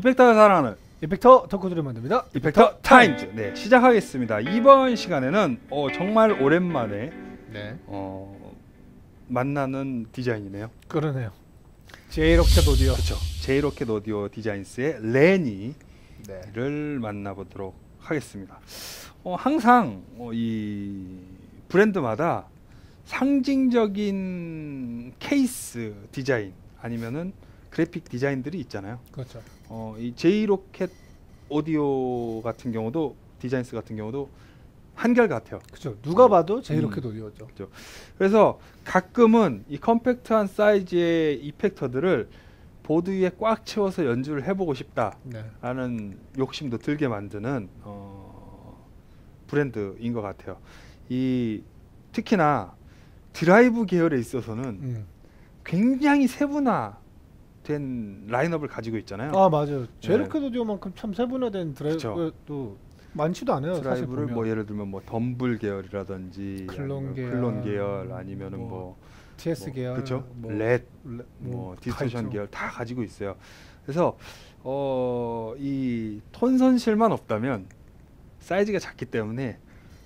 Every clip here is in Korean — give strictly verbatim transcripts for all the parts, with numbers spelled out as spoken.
이펙터가 사랑하는 이펙터 덕후들을 만듭니다. 이펙터 타임즈. 네, 시작하겠습니다. 이번 시간에는 어, 정말 오랜만에 네. 어, 만나는 디자인이네요. 그러네요. 제이로켓 오디오. 그렇죠. 제이로켓 오디오 디자인스의 레니를 네. 만나보도록 하겠습니다. 어, 항상 어, 이 브랜드마다 상징적인 케이스 디자인 아니면은 그래픽 디자인들이 있잖아요. 그렇죠. 어, 이 제이로켓 오디오 같은 경우도 디자인스 같은 경우도 한결 같아요. 그렇죠. 누가 봐도 제이로켓 음. 오디오죠. 그렇죠. 그래서 가끔은 이 컴팩트한 사이즈의 이펙터들을 보드 위에 꽉 채워서 연주를 해보고 싶다라는 네. 욕심도 들게 만드는 어, 브랜드인 것 같아요. 이 특히나 드라이브 계열에 있어서는 음. 굉장히 세분화 된 라인업을 가지고 있잖아요. 아 맞아요. 제이로켓 네. 오디오만큼 참 세분화된 드라이브도 그쵸. 많지도 않아요. 드라이브를 뭐 예를 들면 뭐 덤블 계열이라든지 클론 계열, 클론 계열 아니면은 뭐, 뭐 티에스 뭐 계열, 그렇죠. 뭐 렛, 뭐, 뭐 디스토션 계열 다 가지고 있어요. 그래서 어, 이 톤 손실만 없다면 사이즈가 작기 때문에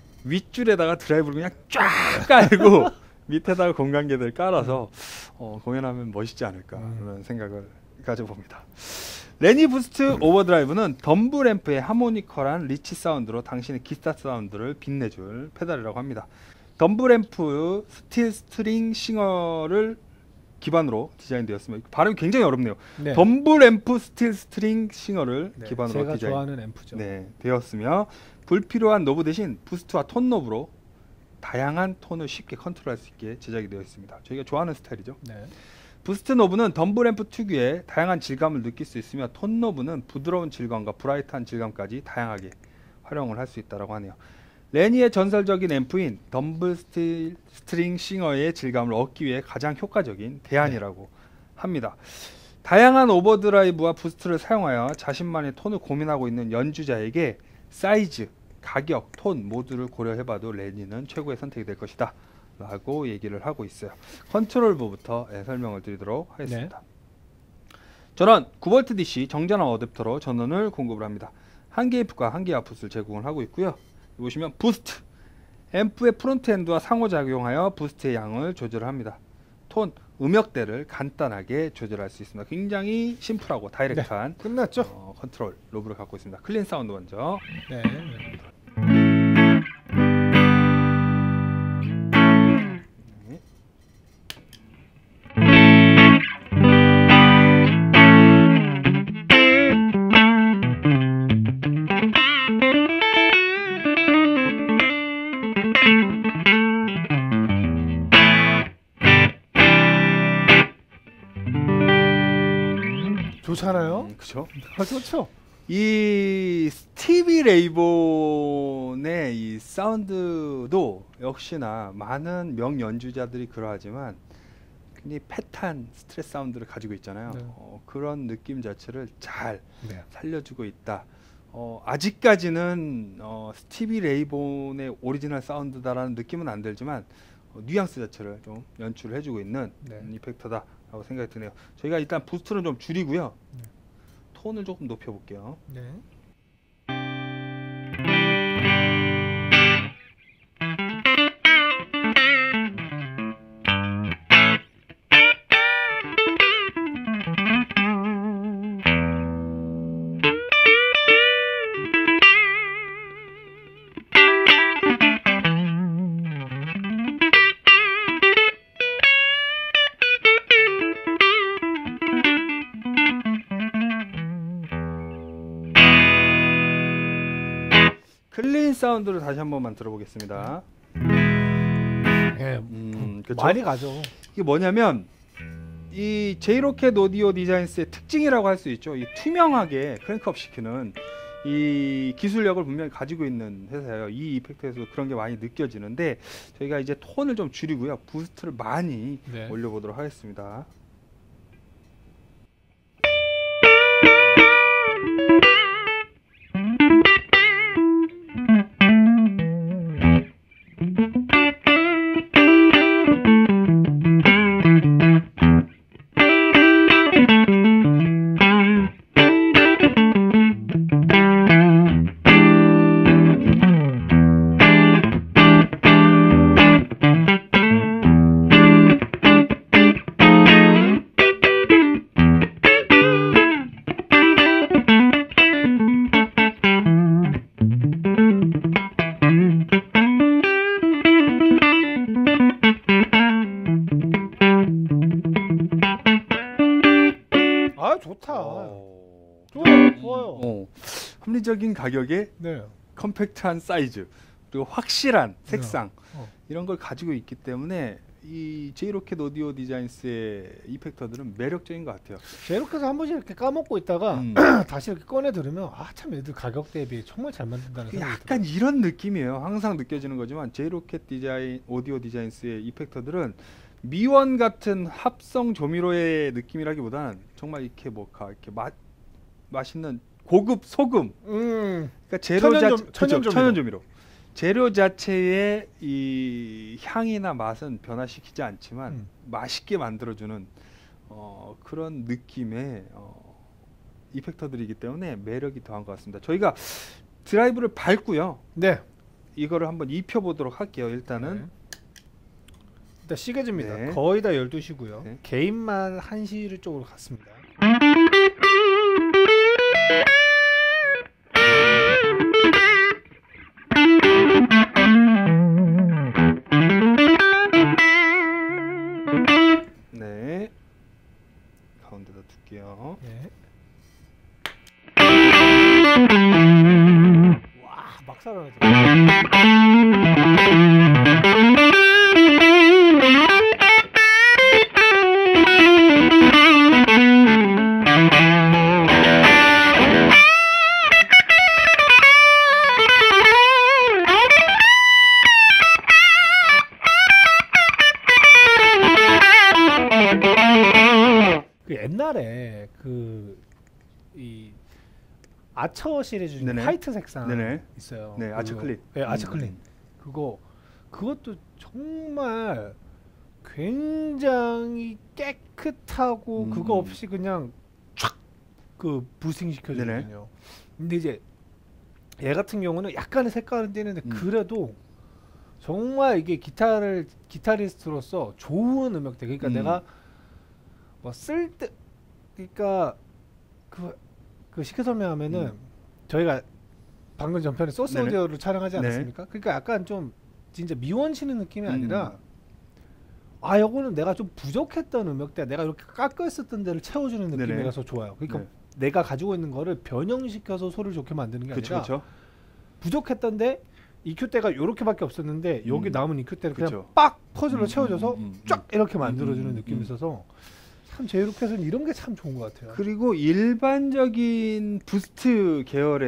윗줄에다가 드라이브를 그냥 쫙 깔고 밑에다가 공간계들 깔아서 어, 공연하면 멋있지 않을까 그런 생각을 가져봅니다. 레니 부스트 오버드라이브는 덤블 앰프의 하모니컬한 리치 사운드로 당신의 기타 사운드를 빛내줄 페달이라고 합니다. 덤블 앰프 스틸 스트링 싱어를 기반으로 디자인되었습니다. 발음이 굉장히 어렵네요. 네. 덤블 앰프 스틸 스트링 싱어를 네, 기반으로 제가 디자인 좋아하는 앰프죠. 네, 되었으며 불필요한 노브 대신 부스트와 톤 노브로 다양한 톤을 쉽게 컨트롤할 수 있게 제작이 되어 있습니다. 저희가 좋아하는 스타일이죠. 네. 부스트 노브는 덤블 앰프 특유의 다양한 질감을 느낄 수 있으며 톤 노브는 부드러운 질감과 브라이트한 질감까지 다양하게 활용을 할 수 있다고 하네요. 레니의 전설적인 앰프인 덤블 스틸 스트링 싱어의 질감을 얻기 위해 가장 효과적인 대안이라고 네. 합니다. 다양한 오버드라이브와 부스트를 사용하여 자신만의 톤을 고민하고 있는 연주자에게 사이즈, 가격, 톤 모두를 고려해봐도 레니는 최고의 선택이 될 것이다 라고 얘기를 하고 있어요. 컨트롤부부터 네, 설명을 드리도록 하겠습니다. 네. 전원 구 볼트 디씨 정전압 어댑터로 전원을 공급을 합니다. 한 개의 앰프과 한 개의 아웃풋을 제공을 하고 있고요. 보시면 부스트 앰프의 프론트 엔드와 상호작용하여 부스트의 양을 조절합니다. 톤 음역대를 간단하게 조절할 수 있습니다. 굉장히 심플하고 다이렉트한 네, 끝났죠? 어, 컨트롤 로브를 갖고 있습니다. 클린 사운드 먼저. 네. 좋잖아요. 음, 그렇죠. 아, 좋죠. 이 스티비 레이본의 이 사운드도 역시나 많은 명연주자들이 그러하지만 굉장히 팻한 스트레스 사운드를 가지고 있잖아요. 네. 어, 그런 느낌 자체를 잘 네. 살려주고 있다. 어, 아직까지는 어, 스티비 레이본의 오리지널 사운드다라는 느낌은 안 들지만 어, 뉘앙스 자체를 좀 연출을 해주고 있는 네. 이펙터다 라고 생각이 드네요. 저희가 일단 부스트는 좀 줄이고요. 네. 톤을 조금 높여볼게요. 네. 클린 사운드를 다시 한 번만 들어보겠습니다. 네, 음, 그렇죠? 많이 가죠. 이게 뭐냐면 이 제이로켓 오디오 디자인스의 특징이라고 할 수 있죠. 이 투명하게 크랭크업 시키는 이 기술력을 분명히 가지고 있는 회사예요. 이 이펙트에서 그런 게 많이 느껴지는데 저희가 이제 톤을 좀 줄이고요. 부스트를 많이 네. 올려보도록 하겠습니다. 좋다. 어... 좋아요, 좋아요. 어, 합리적인 가격에 네. 컴팩트한 사이즈 그리고 확실한 색상 네. 어. 이런 걸 가지고 있기 때문에 이 제이로켓 오디오 디자인스의 이펙터들은 매력적인 것 같아요. 제이로켓을 한 번씩 이렇게 까먹고 있다가 음. 다시 이렇게 꺼내 들으면 아 참 얘들 가격 대비 정말 잘 만든다는 생각이 약간 들어요. 이런 느낌이에요. 항상 느껴지는 거지만 제이로켓 디자인 오디오 디자인스의 이펙터들은 미원 같은 합성 조미료의 느낌이라기보다는 정말 이렇게 뭐가 이렇게 맛 맛있는 고급 소금. 음. 그러니까 재료 천연, 자체, 조, 천연, 그쵸, 천연 조미료. 재료 자체의 이 향이나 맛은 변화시키지 않지만 음. 맛있게 만들어주는 어, 그런 느낌의 어, 이펙터들이기 때문에 매력이 더한 것 같습니다. 저희가 드라이브를 밟고요. 네. 이거를 한번 입혀보도록 할게요. 일단은. 네. 일단 시계즈입니다. 네. 거의 다 열두 시고요. 네. 개인만 한 시 쪽으로 갔습니다. 네. 가운데다 둘게요. 네. 와, 막 살아나죠. 그 옛날에 그 이 아처 시리즈 중에 네네. 화이트 색상 네네. 있어요. 네, 그거. 아처 클린. 네, 아처 음. 클린. 그거 그것도 정말 굉장히 깨끗하고 음. 그거 없이 그냥 촥 그 부싱 시켜주거든요. 근데 이제 얘 같은 경우는 약간의 색깔은 띄는데 음. 그래도 정말 이게 기타를 기타리스트로서 좋은 음역대. 그러니까 음. 내가 뭐 쓸 때 그러니까 그, 그 쉽게 설명하면은 음. 저희가 방금 전편에 소스 네네. 오디오를 촬영하지 네. 않았습니까? 그러니까 약간 좀 진짜 미원 치는 느낌이 음. 아니라 아 요거는 내가 좀 부족했던 음역대 내가 이렇게 깎여 있었던 데를 채워주는 네네. 느낌이라서 좋아요. 그러니까 네. 내가 가지고 있는 거를 변형시켜서 소리를 좋게 만드는 게 그쵸, 아니라 그쵸. 부족했던데 이큐대가 요렇게밖에 없었는데 여기 음. 남은 이큐대를 그냥 그쵸. 빡 퍼즐로 음, 채워줘서 음, 음, 음, 쫙 이렇게 음, 만들어주는 음, 느낌이 음. 있어서 참 제이로켓은 이런 게 참 좋은 것 같아요. 그리고 일반적인 부스트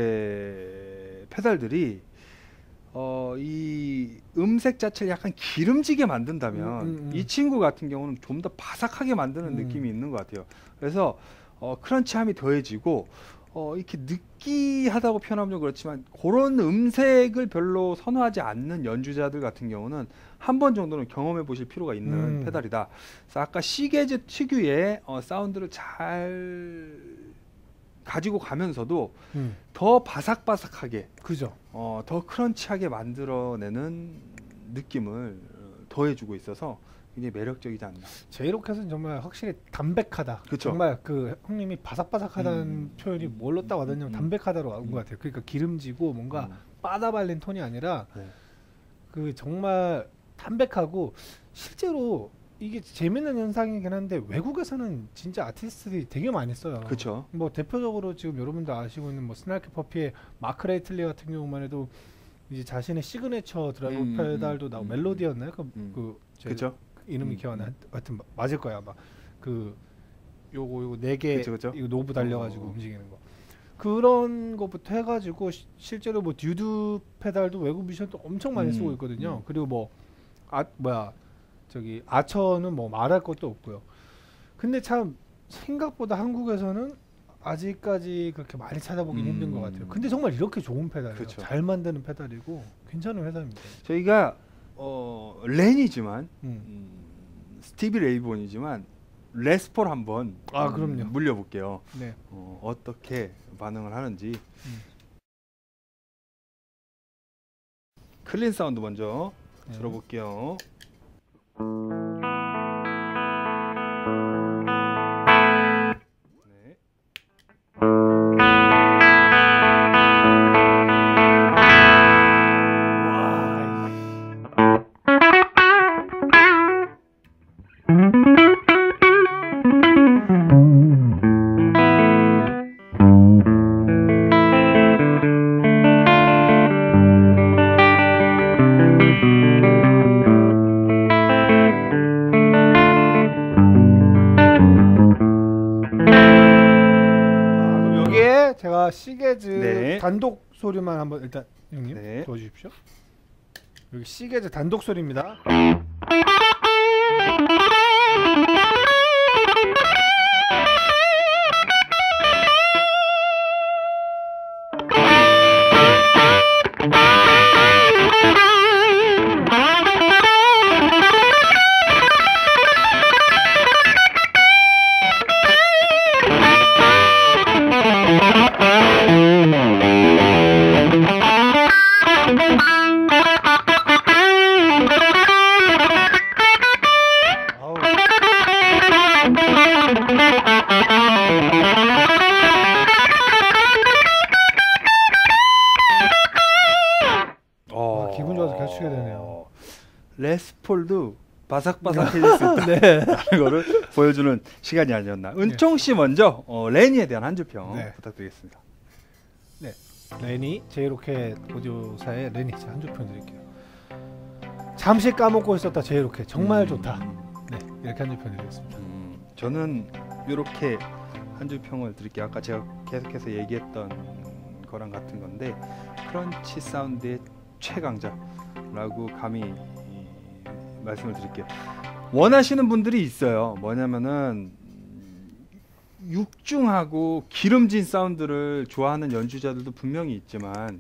계열의 페달들이 어, 이 음색 자체를 약간 기름지게 만든다면 음, 음, 음. 이 친구 같은 경우는 좀 더 바삭하게 만드는 음. 느낌이 있는 것 같아요. 그래서 어, 크런치함이 더해지고 어, 이렇게 느끼하다고 표현하면 좀 그렇지만 그런 음색을 별로 선호하지 않는 연주자들 같은 경우는 한 번 정도는 경험해 보실 필요가 있는 음. 페달이다. 그래서 아까 시계즈 특유의 어, 사운드를 잘 가지고 가면서도 음. 더 바삭바삭하게 그죠. 어, 더 크런치하게 만들어내는 느낌을 어, 더해주고 있어서 굉장히 매력적이지 않나. 제이로켓은 정말 확실히 담백하다. 그쵸. 정말 그 형님이 바삭바삭하다는 음. 표현이 뭘로 딱 와닿냐면 음. 담백하다로 온 음. 것 같아요. 그러니까 기름지고 뭔가 음. 빠다발린 톤이 아니라 네. 그 정말 담백하고 실제로 이게 재밌는 현상이긴 한데 외국에서는 진짜 아티스트들이 되게 많이 써요. 그렇죠. 뭐 대표적으로 지금 여러분도 아시고 있는 뭐 스날키 퍼피의 마크 레이틀리 같은 경우만 해도 이제 자신의 시그네처 드라이브 음, 페달도 음, 나오고 음, 멜로디였나요? 그, 음. 그 제 그렇죠. 이름이 음, 기억 안 나. 음. 하여튼 마- 맞을 거야 아마. 그 요거 요거 네 개 그쵸, 그쵸. 이거 노브 달려가지고 어. 움직이는 거. 그런 것부터 해가지고 시, 실제로 뭐 듀드 페달도 외국 뮤지션도 엄청 많이 음, 쓰고 있거든요. 음. 그리고 뭐 아 뭐야 저기 아처는 뭐 말할 것도 없고요. 근데 참 생각보다 한국에서는 아직까지 그렇게 많이 찾아보긴 음. 힘든 것 같아요. 근데 정말 이렇게 좋은 페달이에요. 그쵸. 잘 만드는 페달이고 괜찮은 회사입니다. 저희가 어, 렌이지만 음. 음, 스티비 레이본이지만 레스폴 한번 아, 음, 그럼요. 물려볼게요. 네. 어, 어떻게 반응을 하는지. 음. 클린 사운드 먼저 네. 들어볼게요. 네. 와. 이- 시게즈 네. 단독 소리만 한번 일단 형님 네. 도와주십시오. 여기 시게즈 단독 소리입니다. 어... 아, 기분 좋아서 계속 추게 되네요. 레스폴도 바삭바삭해질 수 있다. 네. 라는 거를 보여주는 시간이 아니었나. 은총 씨 먼저 어, 레니에 대한 한 줄평 네. 부탁드리겠습니다. 네, 레니 제이로켓 오디오사의 레니 한 줄평 드릴게요. 잠시 까먹고 있었다 제이로켓 정말 음, 좋다. 네, 이렇게 한 줄평 드리겠습니다. 음, 저는 이렇게 한 줄평을 드릴게요. 아까 제가 계속해서 얘기했던 거랑 같은 건데 크런치 사운드의 최강자라고 감히 이, 말씀을 드릴게요. 원하시는 분들이 있어요. 뭐냐면은 육중하고 기름진 사운드를 좋아하는 연주자들도 분명히 있지만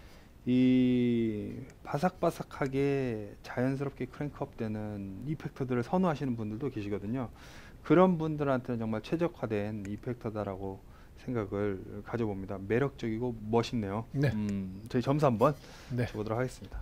이 바삭바삭하게 자연스럽게 크랭크업 되는 이펙터들을 선호하시는 분들도 계시거든요. 그런 분들한테는 정말 최적화된 이펙터다라고 생각을 가져봅니다. 매력적이고 멋있네요. 네. 음, 저희 점수 한번 네. 줘보도록 하겠습니다.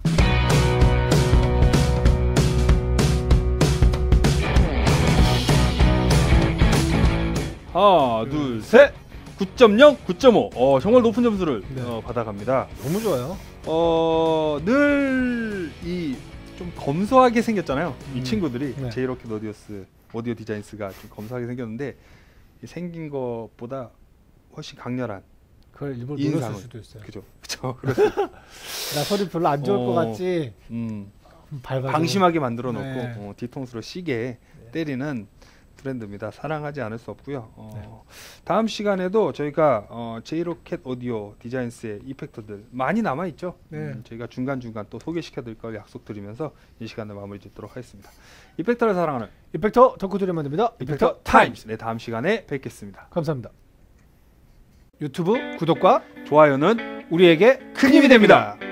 하나, 둘, 셋! 구 점 영, 구 점 오. 어, 정말 높은 점수를 네. 어, 받아갑니다. 너무 좋아요. 어, 늘 이 좀 검소하게 생겼잖아요. 음. 이 친구들이 네. 제이로켓 오디오스, 오디오 디자인스가 좀 검소하게 생겼는데 이 생긴 것보다 훨씬 강렬한 그걸 일부러 인상을. 노렸을 수도 있어요. 그죠, 그죠. 그렇습니다. 나 소리 별로 안 좋을 어, 것 같지. 음, 밟아. 방심하게 만들어 놓고 네. 어, 뒤통수로 시게 네. 때리는 트렌드입니다. 사랑하지 않을 수 없고요. 어, 네. 다음 시간에도 저희가 어, 제이로켓 오디오 디자인스의 이펙터들 많이 남아 있죠. 네. 음, 저희가 중간 중간 또 소개시켜 드릴 걸 약속드리면서 이 시간을 마무리 짓도록 하겠습니다. 이펙터를 사랑하는 이펙터 덕후들이 만듭니다. 이펙터 타임스. 네, 다음 시간에 뵙겠습니다. 감사합니다. 유튜브 구독과 좋아요는 우리에게 큰 힘이 됩니다.